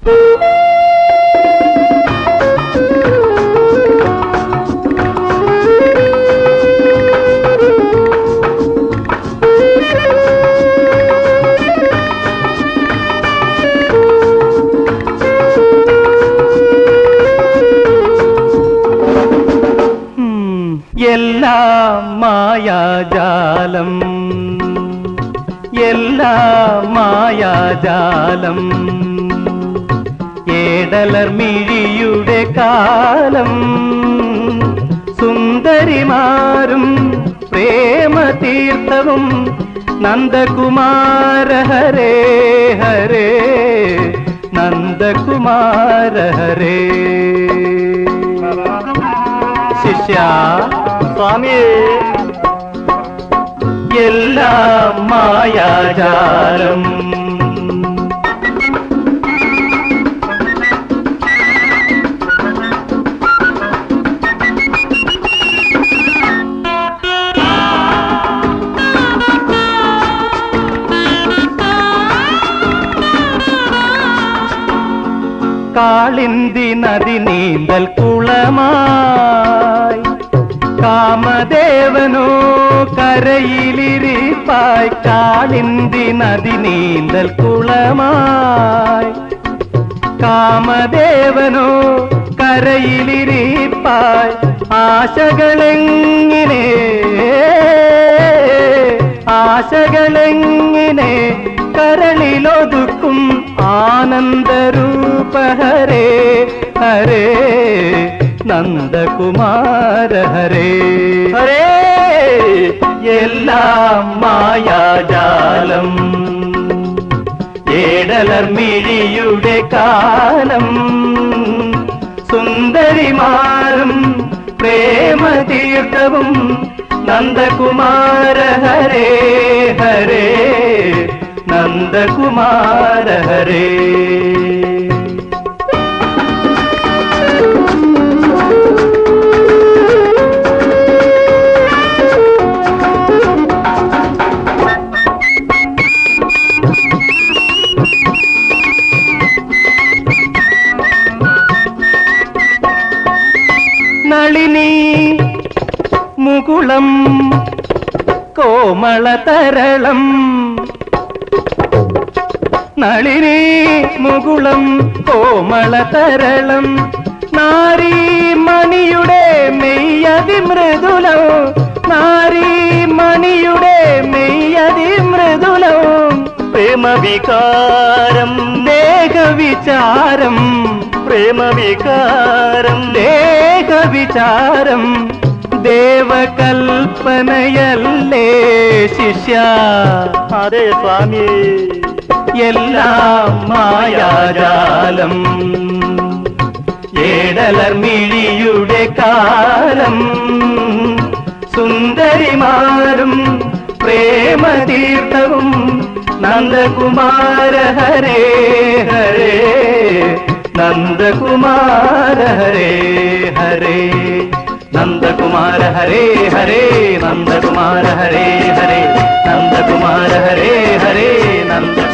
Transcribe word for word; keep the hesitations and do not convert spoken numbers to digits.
എല്ലാം മായാജാലം എല്ലാം മായാജാലം ഏടലർമിഴിയുടെ കാലം സുന്ദരിമാരും പ്രേമതീർത്ഥവും നന്ദകുമാര ഹരേ ഹരേ നന്ദകുമാര ഹരേ. ശിഷ്യ സ്വാമിയേ, എല്ലാം മായാജാലം കാളിന്തി നദി നീന്തൽ കുളമായി കാമദേവനോ കരയിലിരിപ്പായി. കാളിന്തി നദി നീന്തൽ കുളമായി കാമദേവനോ കരയിലിരിപ്പായി. ആശകളെങ്ങിനെ ആശകളെങ്ങിനെ കരളിലൊതുക്കും ആനന്ദരൂപ ഹരേ ഹരേ നന്ദകുമാര ഹരേ ഹരേ. എല്ലാം മായാജാലം ഏടലർമിഴിയുടെ കാലം സുന്ദരിമാരും പ്രേമതീർത്ഥവും നന്ദകുമാര ഹരേ ഹരേ നന്ദകുമാര ഹരേ. നളിനി മുകുളം കോമളതരളം നളിനി മുകുളം കോമളതരളം നാരീമണിയുടെ മെയ്യതി മൃദുലം നാരീമണിയുടെ മെയ്യതി മൃദുലം പ്രേമവികാരം ദേഹവിചാരം പ്രേമവികാരം ദേഹവിചാരം ദേവകൽപ്പനയല്ലേ ശിഷ്യ. അതെ സ്വാമി, എല്ലാം മായാജാലം ഏടലർമിഴിയുടെ കാലം സുന്ദരിമാരും പ്രേമതീർത്ഥവും നന്ദകുമാര ഹരേ ഹരേ നന്ദകുമാര ഹരേ ഹരേ നന്ദകുമാര ഹരേ ഹരേ നന്ദകുമാര ഹരേ ഹരേ നന്ദകുമാര ഹരേ ഹരേ നന്ദ